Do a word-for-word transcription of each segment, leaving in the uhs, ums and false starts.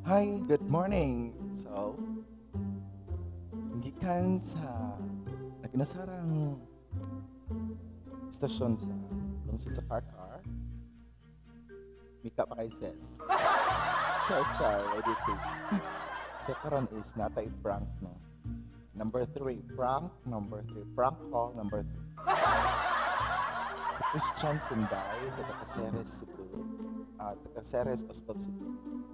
Hi, good morning. So, gikan sa naginasarang istasyon sa lungsod sa Karkar, mika pa kay Sis. Char Char radio station. So karon is natay prank no. Number three, prank number three, prank call number three. Si Christian Sinday, taga Caceres, Cebu. Ah, taga Caceres, Ostov, Cebu.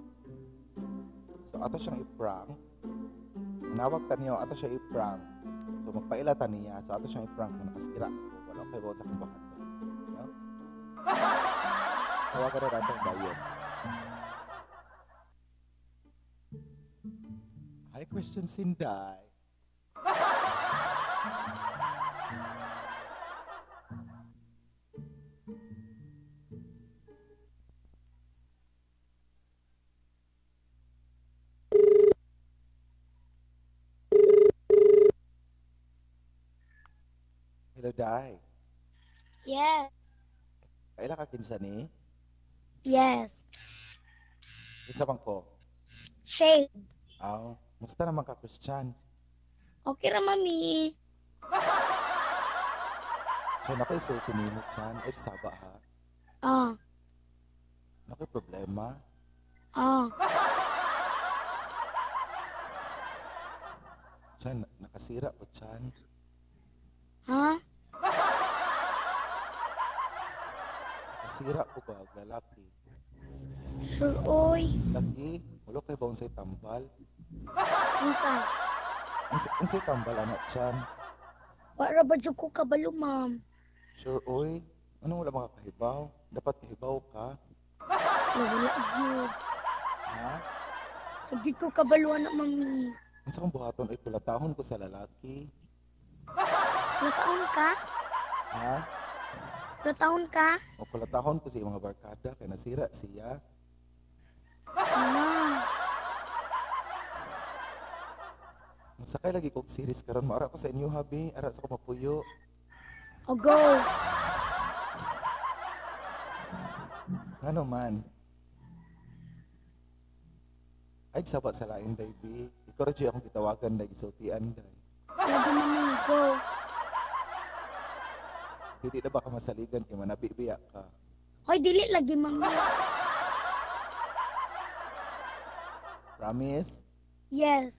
So ato siyang i-prank. Nawag ta niyo, ato siya i-prank. So magpailata niya, so ato siyang i-prank na nakasira ko. Wala kayo ba sa kumbakat to. No? Tawagan na randang bayan. Hi, Christian Sinday. Hello, Day. Yes. Kaila ka kinsa ni? Yes. Kinsa bang ko? Shade. Aw, musta naman ka, Christian? Okay ra, mami. So, nakoy sulti ni mo, Chan. Ay, saba ha. Ah. Nakoy problema. Ah. Chan, nakasira ko, Chan. Ha? Nakasira ko ba, lalaki? Sure, oy. Lagi, wala kay bang say tambal. Unsa? Unsay unsay tambal, anak, Chan? Para ba jud ko kabalo, ma'am? Sure, oy. Anong wala makakahibaw? Dapat kahibaw ka. Wala gyud. Ha? Lagi ko kabalo na, mami. Unsa kong buhaton ay pulatahon ko sa lalaki. Nataon ka? Ha? Nataon ka? O pulatahon ko sa iyong mga barkada kay nasira siya. Ano? Masakay lagi kog series karon, maara ko sa inyo habi, ara sa ko mapuyo. O go. Ngano man? Ay sabat sa lain, baby. Ikaw ra akong gitawagan na gisultian day. Lagi, mami. Go. Dili na ba ka masaligan kay manabibiya ka? Hoy, dili lagi, mami. Promise? Yes.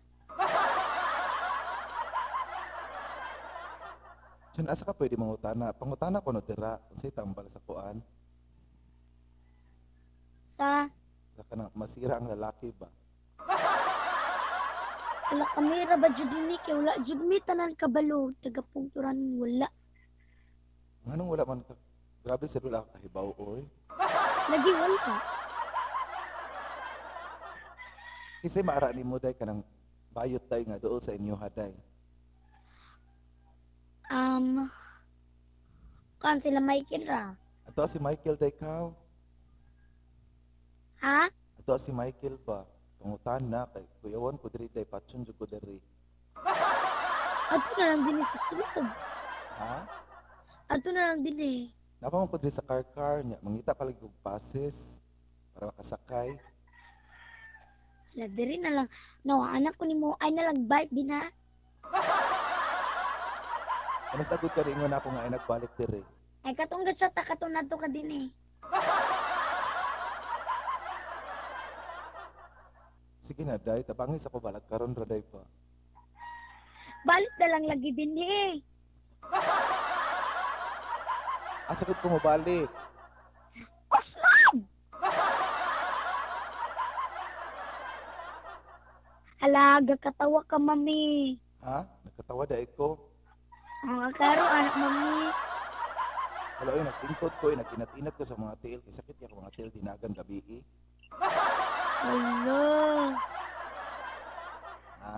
Diyan, asa ka pwede mangutana? Pangutana ko no dira, unsay tambal sa kuan? Sa Sa kanang masira ang lalaki ba? ala kamera ba jud ni kay wala jud mi tanan kabalo taga pungturan wala. Nganong wala man ka? Grabe sa wala ka kahibaw, oy. Lagi wala. Kisay maara ni mo day kanang bayot day nga dool sa inyo haday. Um, kan sila Michael ra. Ato si Michael day kaw. Ha? Ato si Michael ba? Pangutana kay kuyawan ko diri day patsun jud ko diri. Ato na lang din susulod. Ha? Ato na lang din eh. Napa man ko diri sa car-car nya mangita pa lagi og passes para makasakay. Ala diri na lang. No, anak ko nimo ay na lang bike din ha. Ano sagot ka rin nga ako nga ay nagbalik diri. Ay katong gatsa ta katong nato ka din eh. Sige na day, tabangis ako balag karon ra day pa. Balik na lang lagi din eh. Ah, sagot ko mo balik. Osman! Ala, gakatawa ka mami. Ha? Nagkatawa day ko. Ang karo anak mami. Wala oy nagtingkod ko, eh, naginat-inat ko sa mga tiil. Kay sakit niya ko mga tiil dinagan gabi eh. Hello. Ha?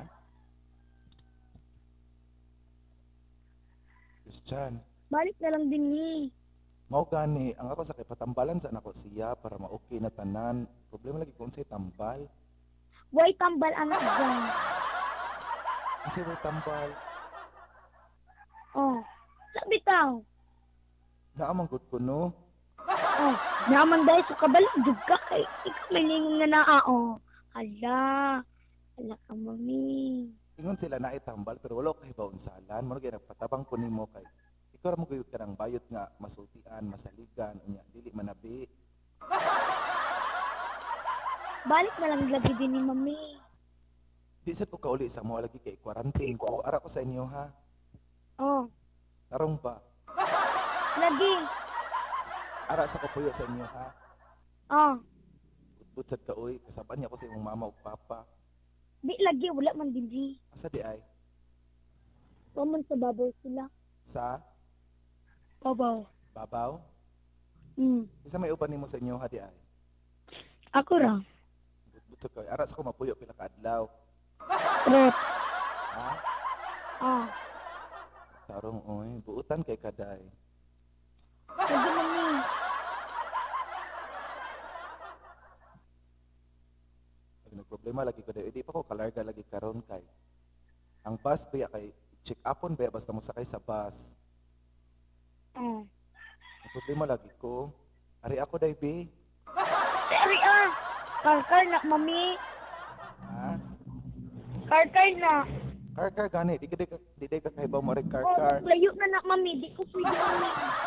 Christian, Balik na lang din eh. mao gani, ang ako sa patambalan sa nako siya para ma-okay na tanan. Problema lagi kung say tambal. Way tambal anak dyan. Kasi way tambal. Oh, sabi tao. Naamang good ko no. Oh, naman dahil sa kabalo, jug ka kay ikaw may lingon nga naa, oh. Hala. Hala ka, mami. Ingon sila na itambal pero wala kay baunsalan. Mo gyud nagpatabang ko nimo kay ikaw ra mo gyud ka ng bayot nga masultian, masaligan, unya dili manabi. Balik na lang lagi din ni mami. Di sad ko kauli sa mo lagi kay quarantine ko. Ara ko sa inyo ha. Oh, Tarong ba? lagi. Ara sa kapuyo sa inyo ha. Oh, Utbut sad ka uy, kasaban niya ko sa imong mama ug papa. di lagi. Wala man din di. Asa di ay? Paman sa babaw sila. Sa Babaw. babaw? Hmm. Isa may uban nimo sa inyo ha di ay? Ako ra. Utbut sad ka. Ara sa ko mapuyo pila ka adlaw. Trot. Ha? Ah. Tarong oy, buutan kay kaday. Lagi mami. Pag nagproblema lagi ko dayo, di pa ko kalarga lagi karon kay. Ang bus biya kay check upon biya basta mo sakay sa bus. Oh. Ang problema lagi ko. Ari ako day be. Sorry ah. Karkar na mami. Ha? Karkar na. Car car gani, di ka di ka di di ka kay ba mo rin car Oh, car. layo na na mami. Di ko pwede mami.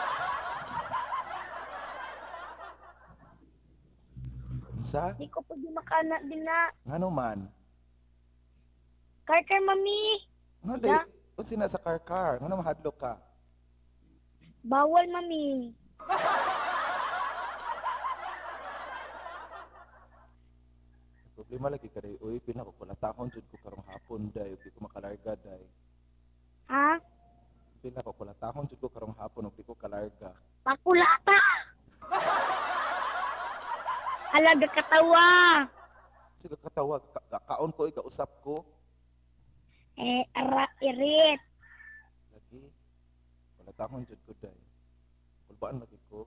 Unsa? Di ko pwede makana din na. Ngano man? Karkar mami. Nga Ya. day, unsi na sa car car. Ngano mahadlok ka? Bawal mami. Problema lagi ka day, uy, pila ko kulatahon jud ko karong hapon day, ug di ko makalarga day. Ha? Pila ko kulatahon jud ko karong hapon ug di ko kalarga. Pakulata. Alaga katawa. Sige katawa, ka, ka- kaon ko, ika usap ko. Eh, ara, irit. Lagi, kulatahon jud ko day. Kulbaan lagi ko.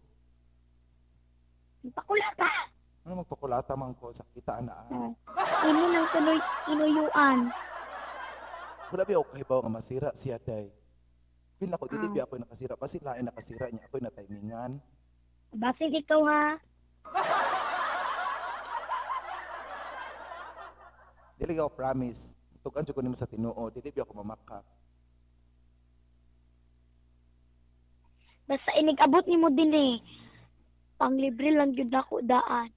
Pakulata. Ano magpakulata man ko, sakitaan na ah. Oh. Ino ng tuloy, inuyuan. Wala ba ako kahibaw nga masira siya day. Feel ako, dili Ah. ba ako nakasira. Basi lain nakasira niya, ako'y natimingan. Basig ikaw ha. Dili ako promise. Tugan jud ko nimo sa Tinuo, dili ba ako mamakak. Basta inig-abot ni mo din eh. Panglibre lang yun ako daan.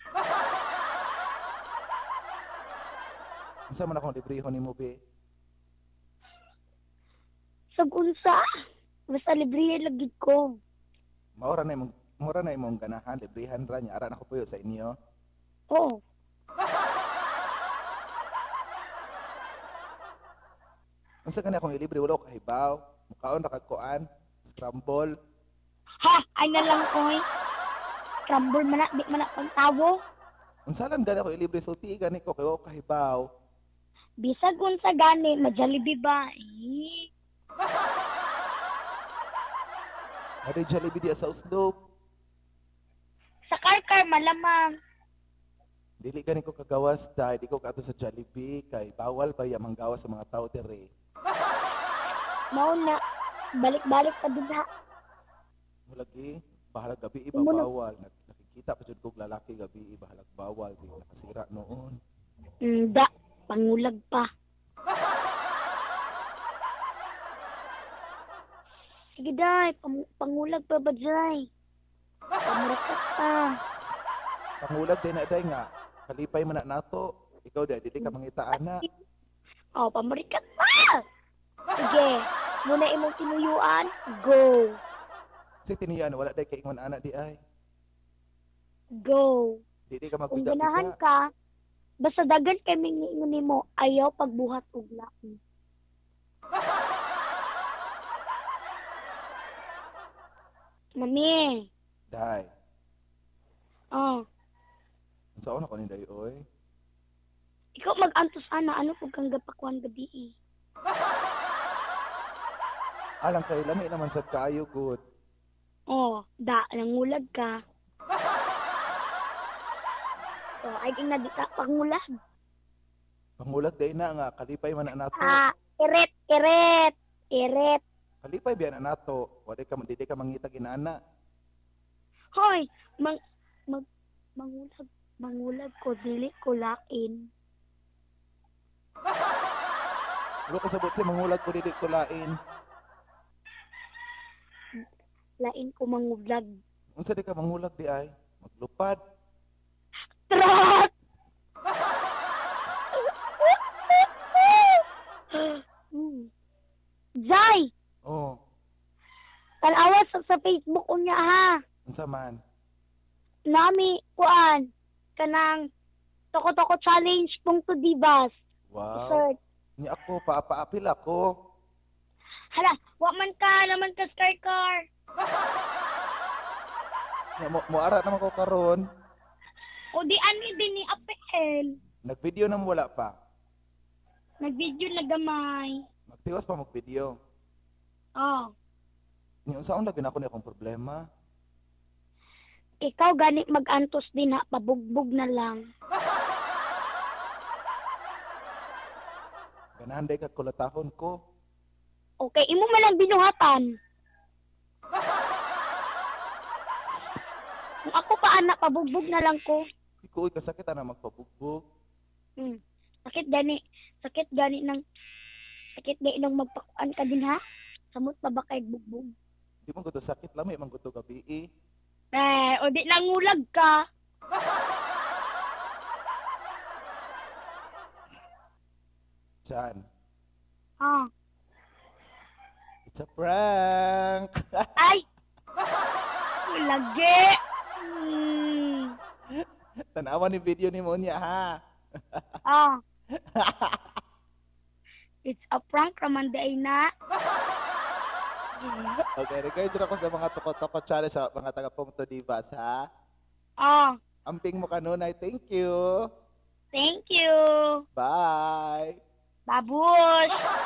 Unsa man akong librehon nimo be? Sagunsa. Basta libre lagi ko. Maura na imong maura na imong ganahan, librehan ra niya. Ara na ko puyo sa inyo. Oo. Unsa gani akong ilibre wala ko kahibaw. Mukaon ra kag kuan, scramble. Ha! Ay na lang koy. Crumble man na, di man na pagtawo. Unsa lang gani akong ilibre sulti gani ko kay wala ko kahibaw. Bisag unsa gani, majalibi ba? Eh. Ade Jollibee di sa uslob. Sa karkar malamang. Dili gani ko kagawas dahil di ko kato sa Jollibee kay bawal ba ya manggawas sa mga tao dire. Mao na. Balik-balik pa din ha. Mulagi bahalag gabi iba Imo na- bawal. Nak- Nakikita pa jud kog lalaki gabi bahalag bawal di nakasira noon. Hindi. Pangulag pa. Sige day, pang- pangulag pa ba day? Pamurikat pa. Pangulag din na day nga kalipay man na nato. Ikaw day dili ka mangita ana. Oh, pamurikat pa! Sige, muna imong tinuyuan, go. Si tiniyan wala day kay ingon ana di ay. Go. Dili ka Kung ganahan magbiga-biga. ka, basta dagan kay mingingon nimo, ayaw pagbuhat og lain. Mami, Day. oh, Unsa una ko ni day oy? ikaw mag-antos ana, ano pag kang gapakuan gabi eh. Alang kay lami naman sad kaayo good. Oh, da, nangulag ka. Oh, ay ing na di ka pangulag. Pangulag day na nga kalipay man na nato. Ah, iret, iret, iret. Kalipay biya na nato. Wala ka dili ka mangita ginana. Hoy, mang, mag, mangulag. Mangulag ko, dili ko lain. Ano kasabot siya mangulag ko dili ko lain. Lain ko mangulag. Unsa di ka mangulag di ay? Maglupad. Trot! Hmm. Jai! Oh, Tanawa sa, sa Facebook unya ha. unsa man? Nami, kuan, kanang toko-toko challenge pungto divas. Wow. Search. Ni ako paapaapil ako. Hala, wa man ka, naman ka scar-car. Nya mo moara naman ko karon. O di ani din ni Apel. Nag-video na mo wala pa. Nag-video na gamay. Magtiwas pa mag-video. Oh. Ni unsa ang lagi na ako ni akong problema? Ikaw gani mag-antos din ha, pabugbog na lang. Ganahan day ka kulatahon ko. Okay, imo man lang binuhatan. Kung ako pa anak, pabugbog na lang ko. Ikaw kasakit na magpabugbog. Hmm. Sakit gani, sakit gani ng, sakit gani ng magpakuan ka din ha? Samot pa ba kay bugbog? Di man gusto sakit lami man gusto gabi eh. Eh, o di nangulag ka. Chan, Ha? it's a prank. Ay! Lagi! Hmm. Tanawa ni video ni mo niya ha. Ah. It's a prank raman day na. Okay, regards na ako sa mga toko-toko challenge sa mga taga-Pungto Divas ha. Ah. Amping mo kanunay, thank you. Thank you. Bye. Babush!